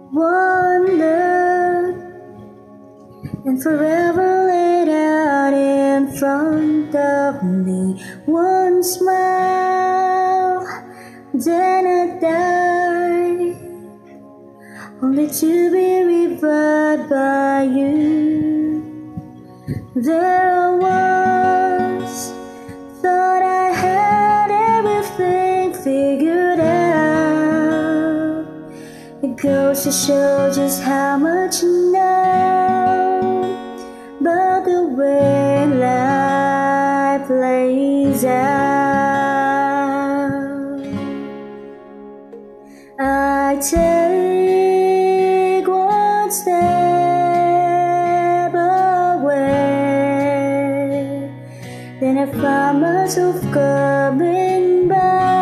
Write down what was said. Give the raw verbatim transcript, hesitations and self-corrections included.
one look, and forever laid out in front of me. One smile, then I die, only to be revived by you. There I was, thought I had everything figured out. It goes to show just how much you know about the way life plays out. I take one step away, then I find myself coming back.